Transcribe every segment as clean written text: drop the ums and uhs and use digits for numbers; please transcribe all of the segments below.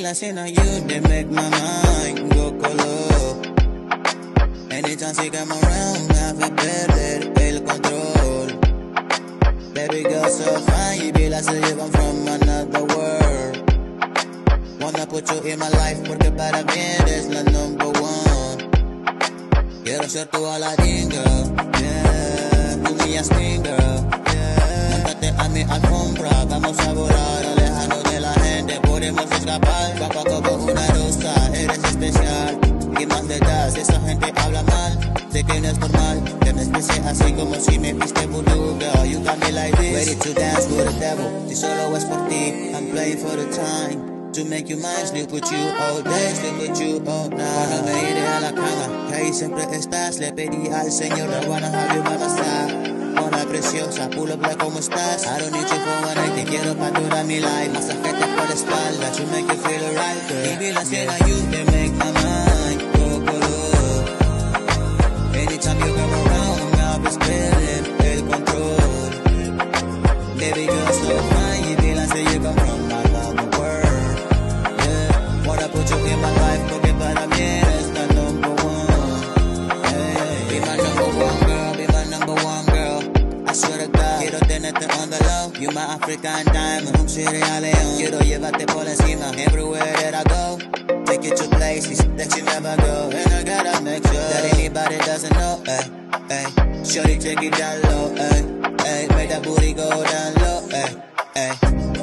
like saying on you, they make my mind go color. Anytime she come around, me hace perder el control. Baby girl so fine, you be like say you come from another world. Wanna put you in my life porque para mí eres la number one. Quiero ser tu Aladdin girl, yeah, tú mi Yasmin girl, yeah. Montate a mi alfombra, vamos a volar, alejando de la gente, podemos escapar. Poco como una rosa, eres especial. ¿Qué más le das? Esa gente habla mal, sé que no es normal, que me expresé así como si me viste voodoo, girl. You got me like this, ready to dance with the devil. Si solo es por ti, I'm playing for the time. To make you mine, sleep with you all day, sleep with you all night. Cuando me iré a la cama, que ahí siempre estás, le pedí al Señor, I wanna have you by my side. Hola preciosa, pull up like ¿cómo estás? I don't need you for one night, te quiero para toda mi life. Masajete por la espalda, to make you feel alright, girl. Baby, la ciega, you can make my mind go color. Anytime you come around, me haces perder el control. Baby girl, so fine, you be like say you come from another world. Yeah, wanna put you in my life, porque para mí eres la number one. Hey, be my number one girl, be my number one girl. I swear to God, quiero tenerte on the low. You my African diamond, un Sierra Leone. Quiero llevarte por encima, everywhere that I go. Take you to places that you never go. And I gotta make sure that anybody doesn't know, ay, ay. Shorty, take it down low, ay, ay. Make that booty go down low, ay, ay.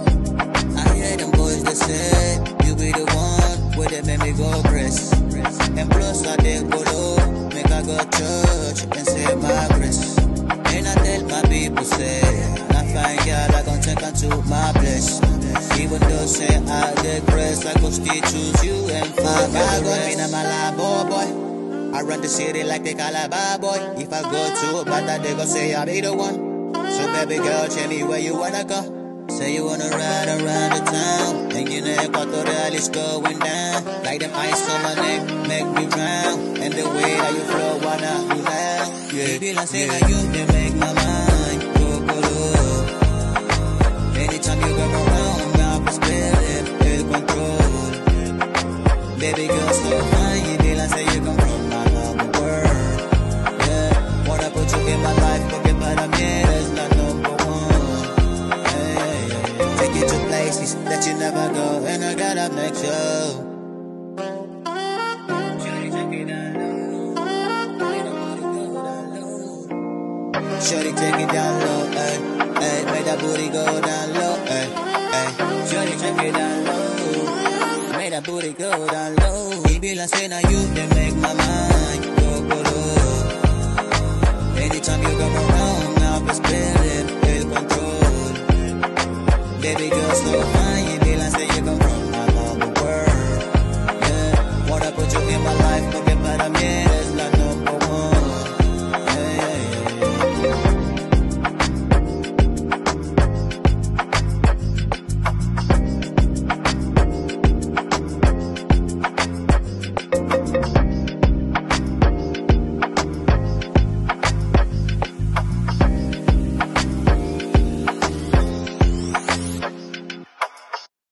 I hear them boys that say you be the one where they make me go press. And plus I did go low, make I go church and say my grace. And I tell my people say, I find girl I gon' take her to my place. Even though say I get grace, I go still choose you and find my grace. I'm a labo boy, I run the city like they Calabar boy. If I go to a bata, they gon' say I be the one. So baby girl, tell me where you wanna go. Say you wanna ride around the town, and you know Equatorial is going down. Like them ice on my neck, make me drown. And the way that you flow, wanna do now. Yeah, baby, I say that you can make my mind go color. Anytime you come around, me haces perder el control. Baby girl, so fine, you be like say you come from another world. Yeah, wanna put you in my life, porque para mí eres la number one. Hey, take you to places that you never go, and I gotta make sure. Shorty, take it down low, ay, ay. Make that booty go down low, ay, ay. Shorty, take it down low. Make that booty go down low. He be like saying, now you can make my mind go color. Anytime you come around, now I'm perder el control. Baby girl, slow